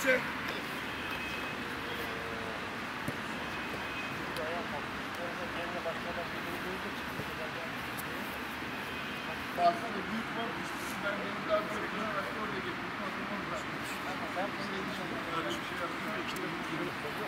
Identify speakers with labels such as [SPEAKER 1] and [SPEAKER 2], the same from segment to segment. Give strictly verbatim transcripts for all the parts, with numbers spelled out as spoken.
[SPEAKER 1] içe. Baksana büyük var. Ben benim daha çok güzel başka oraya getirdim. Ben böyle bir şey yaptım.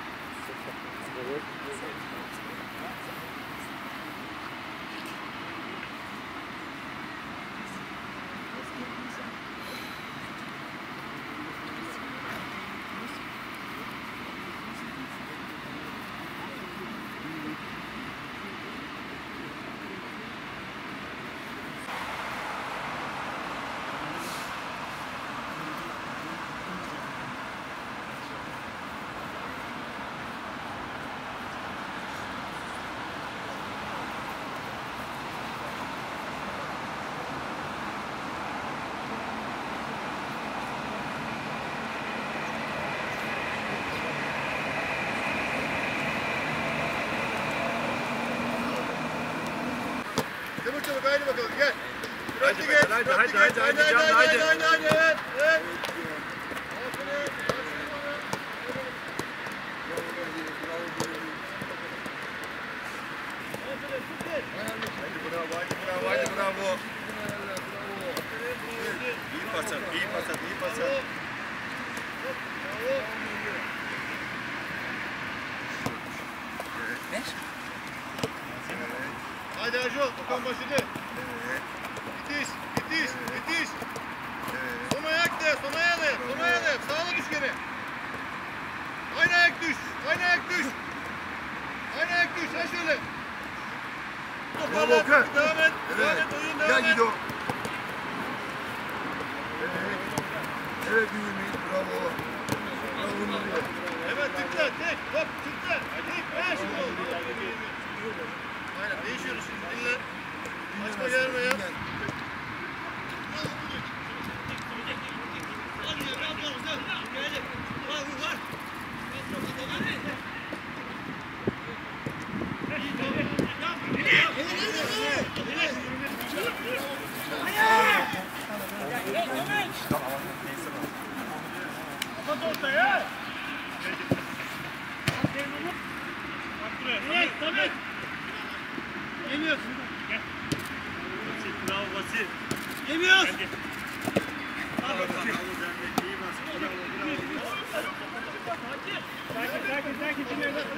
[SPEAKER 1] Çabuk çabuk haydi bakalım gel. Hadi hadi hadi hadi hadi hadi hadi hadi hadi hadi evet evet. Hadi bravo hadi bravo hadi bravo. İyi pas at iyi pas at iyi pas at.
[SPEAKER 2] Ne?
[SPEAKER 1] Hadi Erjo, Okan başladı. Evet. Bitiş, bitiş, bitiş. Evet. Son ayak de, son ayağı de, son ayağı de. Sağla düş gene. Aynı ayak düş, aynı ayak düş. Aynı ayak düş, sen şöyle.
[SPEAKER 3] Bravo Okan.
[SPEAKER 1] Devam et,
[SPEAKER 3] Evet.
[SPEAKER 1] devam et, oyun devam et.
[SPEAKER 3] Gel Gido. Evet. Evet Bünyamin, bravo. Bravo Nuri.
[SPEAKER 1] Evet, tıkla, tek, hop, tıkla. Tek, ver şimdi oldu. Aynen, değişiyoruz şimdi, dinle. Açma gelme ya. Yemiyoruz. Gel. Bravo Basit. Yemiyoruz. Sakin sakin sakin.